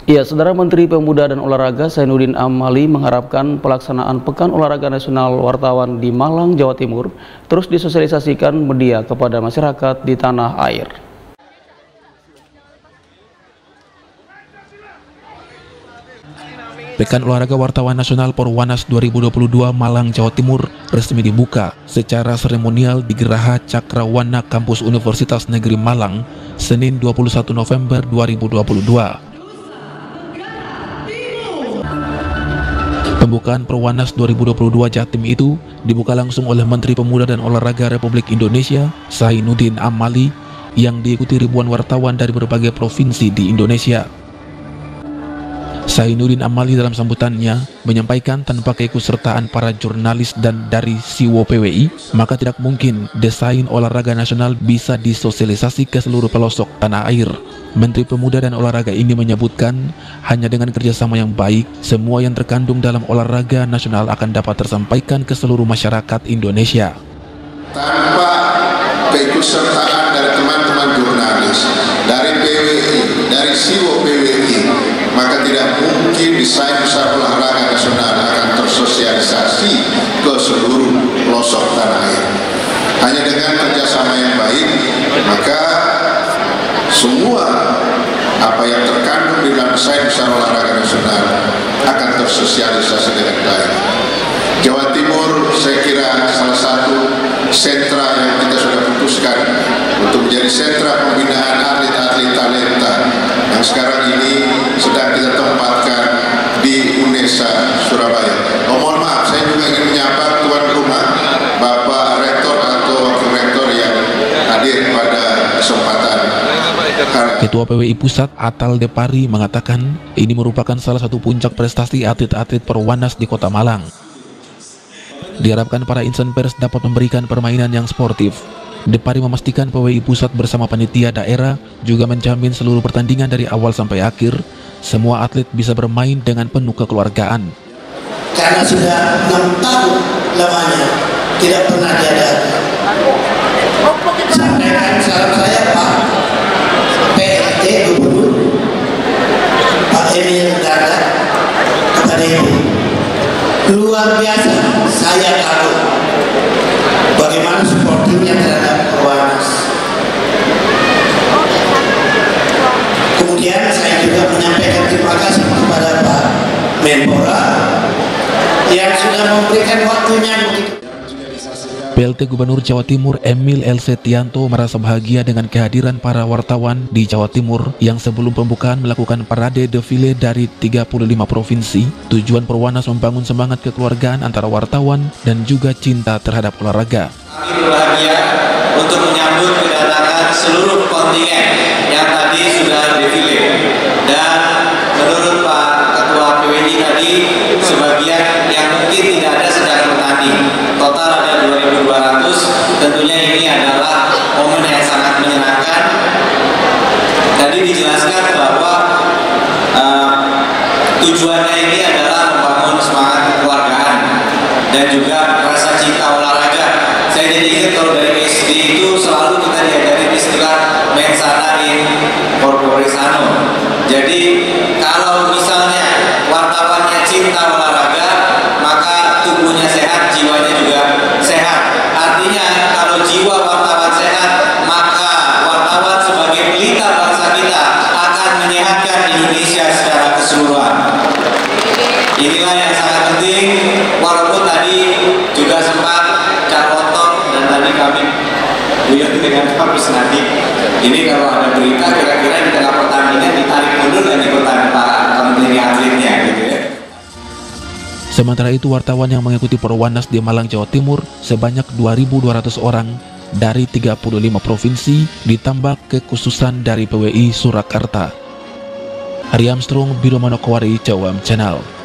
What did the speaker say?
Ya, Saudara Menteri Pemuda dan Olahraga Zainuddin Amali mengharapkan pelaksanaan Pekan Olahraga Nasional Wartawan di Malang, Jawa Timur terus disosialisasikan media kepada masyarakat di tanah air. Pekan Olahraga Wartawan Nasional Perwanas 2022 Malang, Jawa Timur resmi dibuka secara seremonial di Geraha Cakrawana Kampus Universitas Negeri Malang, Senin 21 November 2022. Pembukaan Perwanas 2022 Jatim itu dibuka langsung oleh Menteri Pemuda dan Olahraga Republik Indonesia, Zainuddin Amali, yang diikuti ribuan wartawan dari berbagai provinsi di Indonesia. Zainuddin Amali dalam sambutannya menyampaikan tanpa keikutsertaan para jurnalis dan dari SIWO PWI, maka tidak mungkin desain olahraga nasional bisa disosialisasi ke seluruh pelosok tanah air. Menteri Pemuda dan Olahraga ini menyebutkan hanya dengan kerjasama yang baik, semua yang terkandung dalam olahraga nasional akan dapat tersampaikan ke seluruh masyarakat Indonesia. Tanpa keikutsertaan dari teman-teman jurnalis, dari PWI, dari SIWO PWI, maka tidak mungkin desain besar olahraga nasional akan tersosialisasi ke seluruh pelosok tanah air. Hanya dengan kerjasama yang baik, maka semua apa yang terkandung di dalam desain besar olahraga nasional akan tersosialisasi dengan baik. Jawa Timur saya kira salah satu sentra yang kita sudah putuskan untuk menjadi sentra pembinaan atlet-atlet talenta yang sekarang ini sedang kita tempatkan di UNESA Surabaya. Mohon maaf, saya juga ingin menyapa tuan rumah, Bapak Rektor atau Wakil Rektor yang hadir pada kesempatan. Ketua PWI Pusat Atal Depari mengatakan ini merupakan salah satu puncak prestasi atlet-atlet Perwanas di Kota Malang. Diharapkan para insan pers dapat memberikan permainan yang sportif. Depari memastikan PWI Pusat bersama panitia daerah juga menjamin seluruh pertandingan dari awal sampai akhir, semua atlet bisa bermain dengan penuh kekeluargaan. Karena sudah 6 tahun lamanya tidak pernah diadakan. Sampaikan salam saya Pak PRT Gubernur Pak Emil Dardak kepada Ibu. Luar biasa, saya tahu bagaimana supportingnya terhadap Perwanas. Kemudian saya juga menyampaikan terima kasih kepada Pak Menpora yang sudah memberikan waktunya begitu. PLT Gubernur Jawa Timur Emil L. Setianto merasa bahagia dengan kehadiran para wartawan di Jawa Timur yang sebelum pembukaan melakukan parade defile dari 35 provinsi. Tujuan Perwanas membangun semangat kekeluargaan antara wartawan dan juga cinta terhadap olahraga. Kami berbahagia untuk menyambut kedatangan seluruh kontingen yang tadi sudah defile. Dan menurut Pak Ketua PWI tadi, sebagian yang mungkin tidak ada sedang bertanding. Total ada 2.200, tentunya ini adalah momen yang sangat menyenangkan. Tadi dijelaskan bahwa tujuannya ini adalah membangun semangat kekeluargaan dan juga rasa cinta olahraga. Saya jadi ingat kalau dari SD itu selalu kita diajari istilah mensana in corpore sano. Jadi kalau misalnya wartawannya cinta olahraga, maka tubuhnya sehat, jiwanya juga sehat. Artinya kalau jiwa wartawan sehat, maka wartawan sebagai pelita bangsa kita akan menyehatkan Indonesia secara keseluruhan. Inilah yang sangat penting, walaupun tadi juga sempat Carwotok dan tadi kami buyut dengan Pak Bisnadi. Ini kalau ada berita kira-kira di tengah pertandingan ditarik mundur dan ikutan Pak Menteri atletnya gitu ya. Sementara itu wartawan yang mengikuti Perwanas di Malang, Jawa Timur sebanyak 2.200 orang dari 35 provinsi ditambah kekhususan dari PWI Surakarta. Ari Armstrong, Biro Manokwari, Jawam Channel.